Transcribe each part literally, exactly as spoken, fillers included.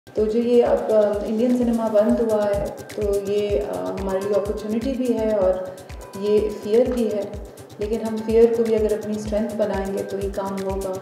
तो जो ये अब इंडियन सिनेमा बंद हुआ है तो ये आ, हमारे लिए अपॉर्चुनिटी भी है और ये फियर भी है, लेकिन हम फियर को भी अगर अपनी स्ट्रेंथ बनाएंगे तो ये काम होगा।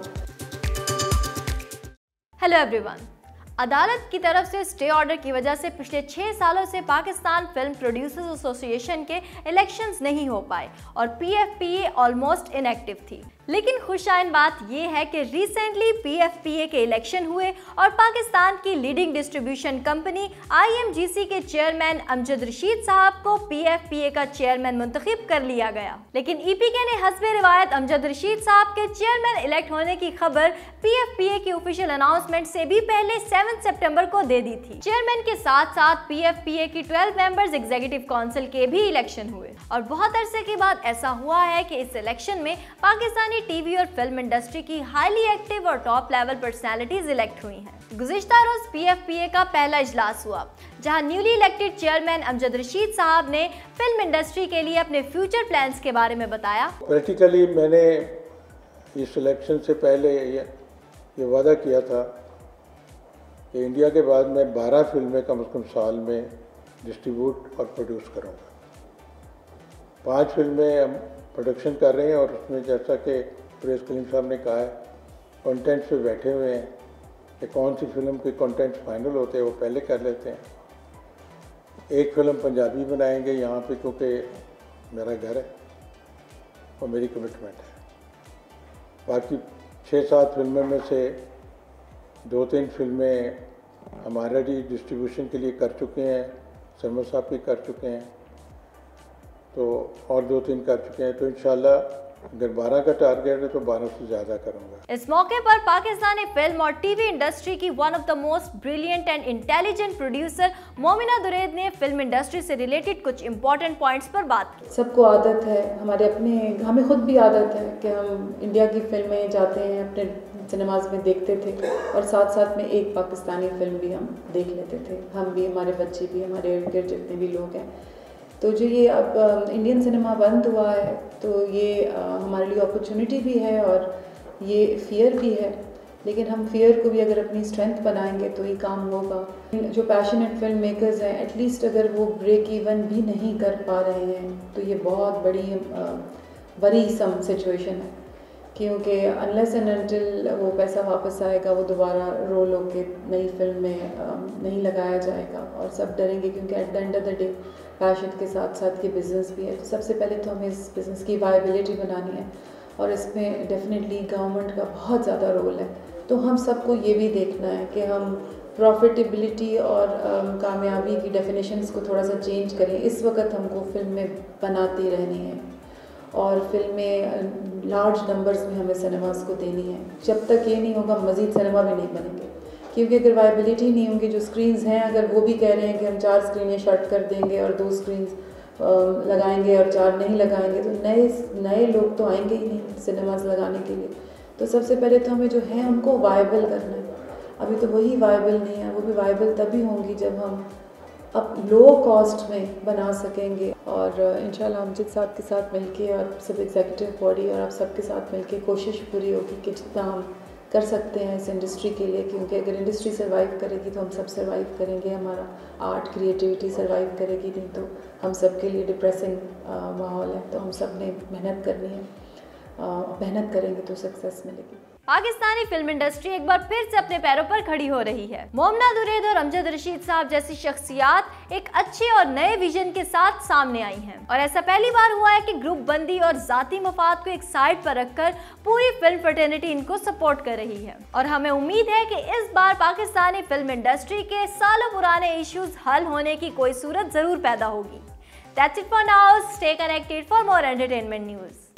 हेलो एवरीवन, अदालत की तरफ से स्टे ऑर्डर की वजह से पिछले छह सालों से पाकिस्तान फिल्म प्रोड्यूसर्स एसोसिएशन के इलेक्शंस नहीं हो पाए और P F P A almost inactive थी। लेकिन खुशाइन बात यह है कि recently P F P A के इलेक्शन हुए और पाकिस्तान की leading distribution company I M G C के चेयरमैन अमजद रशीद साहब को पी एफ पी ए का चेयरमैन मुंतखब कर लिया गया। लेकिन ई पी के ने हस्बे रिवायत अमजद रशीद साहब के चेयरमैन इलेक्ट होने की खबर पी एफ पी ए की ऑफिशियल अनाउंसमेंट से भी पहले सात सितंबर को दे दी थी। चेयरमैन के साथ साथ पी एफ पी ए की बारह मेंबर्स एग्जीक्यूटिव काउंसिल के भी इलेक्शन हुए और बहुत अरसे के बाद ऐसा हुआ है कि इस इलेक्शन में पाकिस्तानी टीवी और फिल्म इंडस्ट्री की हाईली एक्टिव और टॉप लेवल पर्सनालिटीज इलेक्ट हुई हैं। गुज़िश्ता रोज पी एफ पी ए का पहला इजलास हुआ जहां newly elected chairman Amjad Rashid साहब ने फिल्म इंडस्ट्री के लिए अपने फ्यूचर प्लान्स के बारे में बताया। प्रैक्टिकली मैंने इस इलेक्शन से पहले ये, ये वादा किया था कि इंडिया के बाद मैं बारह फिल्में कम से कम साल में डिस्ट्रीब्यूट और प्रोड्यूस करूँगा। पांच फिल्में हम प्रोडक्शन कर रहे हैं और उसमें जैसा कि प्रेस कलीम साहब ने कहा है कंटेंट पे बैठे हुए हैं कि कौन सी फिल्म के कंटेंट फाइनल होते हैं वो पहले कर लेते हैं। एक फिल्म पंजाबी बनाएंगे यहाँ पे क्योंकि मेरा घर है और मेरी कमिटमेंट है। बाकी छः सात फिल्मों में से दो तीन फिल्में हमारे भी डिस्ट्रीब्यूशन के लिए कर चुके हैं, सरमद साहब की कर चुके हैं, तो और दो तीन कर चुके हैं। तो इंशाल्लाह अगर बारह का टारगेट है तो बारह से ज़्यादा करूँगा। इस मौके पर पाकिस्तानी फिल्म और टीवी इंडस्ट्री की one of the most brilliant and intelligent producer Momina Duraid ने फिल्म इंडस्ट्री से रिलेटेड कुछ इंपॉर्टेंट पॉइंट्स पर बात की। सबको आदत है, हमारे अपने हमें खुद भी आदत है कि हम इंडिया की फिल्में जाते हैं अपने सिनेमाज में देखते थे और साथ साथ में एक पाकिस्तानी फिल्म भी हम देख लेते थे, हम भी, हमारे बच्चे भी, हमारे इर्द गिर्द जितने भी लोग हैं। तो जो ये अब इंडियन सिनेमा बंद हुआ है तो ये आ, हमारे लिए अपॉर्चुनिटी भी है और ये फियर भी है, लेकिन हम फियर को भी अगर अपनी स्ट्रेंथ बनाएंगे तो ये काम होगा। जो पैशनेट फिल्म मेकर्स हैं एटलीस्ट अगर वो ब्रेक इवन भी नहीं कर पा रहे हैं तो ये बहुत बड़ी वरीसम सिचुएशन है, क्योंकि अनलेस एंड अनटिल वो पैसा वापस आएगा वो दोबारा रोल होके नई फिल्म में नहीं लगाया जाएगा और सब डरेंगे, क्योंकि at the end of the day passion के साथ साथ ये बिज़नेस भी है। तो सबसे पहले तो हमें इस बिज़नेस की वायबिलिटी बनानी है और इसमें डेफिनेटली गवर्नमेंट का बहुत ज़्यादा रोल है। तो हम सबको ये भी देखना है कि हम प्रॉफिटेबिलिटी और um, कामयाबी की डेफिनेशंस को थोड़ा सा चेंज करें। इस वक्त हमको फिल्में बनाती रहनी है और फिल्में लार्ज नंबर्स में हमें सिनेमास को देनी है। जब तक ये नहीं होगा मज़ीद सिनेमा भी नहीं बनेंगे, क्योंकि अगर वायबिलिटी नहीं होंगी, जो स्क्रीन्स हैं अगर वो भी कह रहे हैं कि हम चार स्क्रीनें शॉर्ट कर देंगे और दो स्क्रीन्स लगाएंगे और चार नहीं लगाएंगे, तो नए नए लोग तो आएंगे ही नहीं सिनेमास लगाने के लिए। तो सबसे पहले तो हमें जो है उनको वायबल करना है। अभी तो वही वायबल नहीं है, वो भी वायबल तभी होंगी जब हम अब लो कॉस्ट में बना सकेंगे। और इंशाल्लाह अमजद साहब के साथ मिलके और सब एग्जीक्यूटिव बॉडी और आप सबके साथ मिलके कोशिश पूरी होगी कि जितना हम कर सकते हैं इस इंडस्ट्री के लिए, क्योंकि अगर इंडस्ट्री सर्वाइव करेगी तो हम सब सर्वाइव करेंगे, हमारा आर्ट क्रिएटिविटी सर्वाइव करेगी, नहीं तो हम सब के लिए डिप्रेसिंग माहौल है। तो हम सब ने मेहनत करनी है, मेहनत करेंगे तो सक्सेस मिलेगी। पाकिस्तानी फिल्म इंडस्ट्री एक बार फिर से अपने पैरों पर खड़ी हो रही है। मोमिना दुरैद और अमजद रशीद साहब जैसी शख्सियात एक अच्छे और नए विजन के साथ सामने आई हैं और ऐसा पहली बार हुआ है कि ग्रुप बंदी और जाती मफाद को एक साइड पर रखकर पूरी फिल्म फ्रेटर्निटी इनको सपोर्ट कर रही है। और हमें उम्मीद है कि इस बार पाकिस्तानी फिल्म इंडस्ट्री के सालों पुराने इश्यूज हल होने की कोई सूरत जरूर पैदा होगी। That's it for now. Stay connected for more entertainment news.